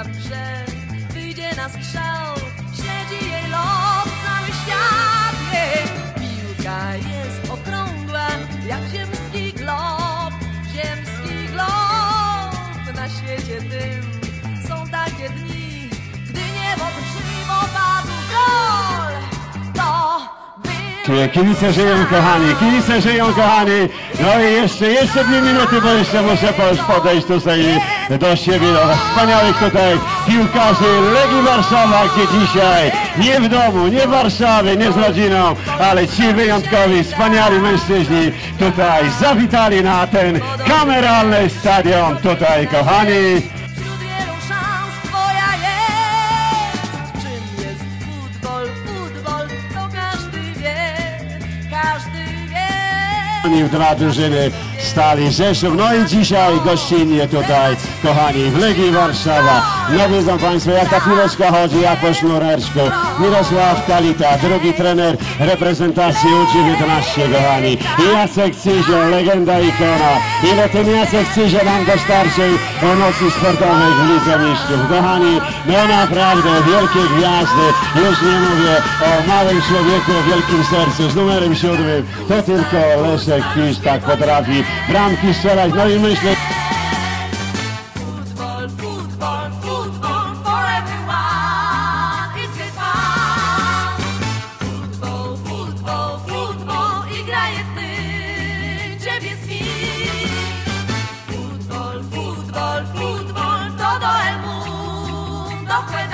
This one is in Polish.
że wyjdzie na strzał. Śledzi jej lot cały świat. Jej piłka jest okrągła jak ziemski glob. Ziemski glob. Na świecie tym są takie dni, gdy niebo drżywo padł gol. To Kibice żyją, kochani, kibice żyją, kochani. No i jeszcze 2 minuty, bo jeszcze muszę podejść tutaj do siebie, do wspaniałych tutaj piłkarzy Legii Warszawa, gdzie dzisiaj nie w domu, nie w Warszawie, nie z rodziną, ale ci wyjątkowi, wspaniali mężczyźni tutaj zawitali na ten kameralny stadion tutaj, kochani. wśród wielu szans twoja jest. Czym jest futbol? Futbol to każdy wie, każdy wie. Dwa drużyny Stali Rzeszów, no i dzisiaj gościnnie tutaj, kochani, w Legii Warszawa. No wiedzą Państwo, jak ta piłeczka chodzi, jak po sznureczku. Mirosław Kalita, drugi trener reprezentacji U19, kochani. I Jacek Cyzio, legenda, ikona. Ile ten Jacek Cyzio nam dostarczył emocji sportowych w Lidze Mistrzów. Kochani, no naprawdę wielkie gwiazdy. Już nie mówię o małym człowieku, o wielkim sercu. Z numerem 7 to tylko Leszek Kisz tak potrafi bramki strzelać. No i myślę... Futbol, futbol, futbol for everyone is good fun. Futbol, futbol, futbol i graje ty, ciebie swij. Futbol, futbol, futbol, todo el mundo juega.